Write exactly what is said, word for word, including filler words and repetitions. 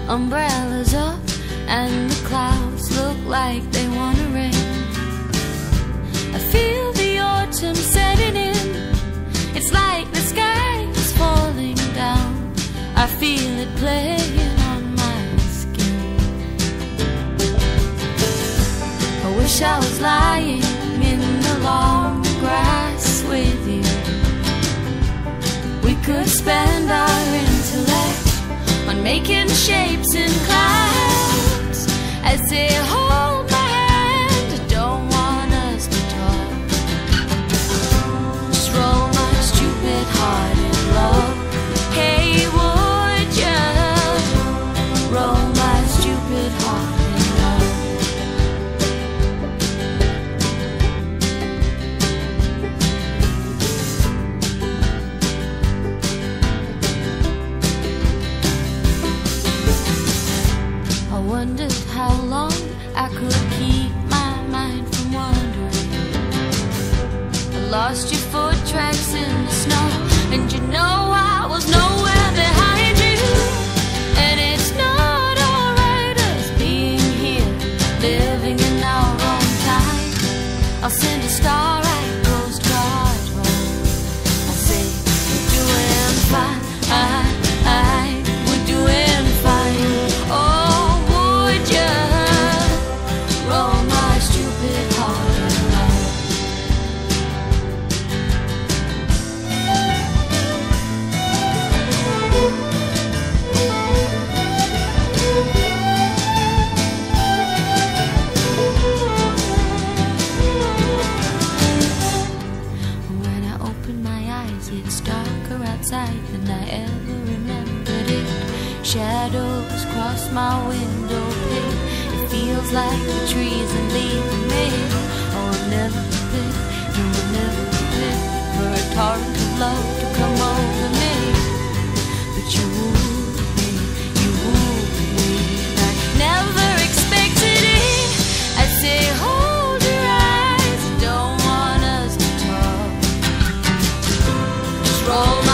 umbrellas up, and the clouds look like they wanna rain. I feel the autumn setting in. It's like the sky is falling down. I feel it playing on my skin. I wish I was lying in the long grass with you. We could spend our intellect on making shapes in clouds as they hold my hand. I don't want us to talk. Just roll my stupid heart in love. Hey, would you roll my stupid heart in love? I wondered how long I could keep my mind from wandering. I lost your foot tracks in the snow, and you know I was nowhere behind you. And it's not alright us being here, living in our own time. I'll send a starlight postcard home. I'll say we're doing fine, I, I, we're doing fine. Oh, would you roll my stupid heart in love? When I open my eyes, it's darker outside than I ever remembered it. Shadows cross my window pane. It feels like the trees and leaves are made. Oh, I've never been, no, I've never been for a torrent of love to come over me. But you wooed me, you wooed me. I never expected it. I say, hold your eyes, I don't want us to talk. Just roll my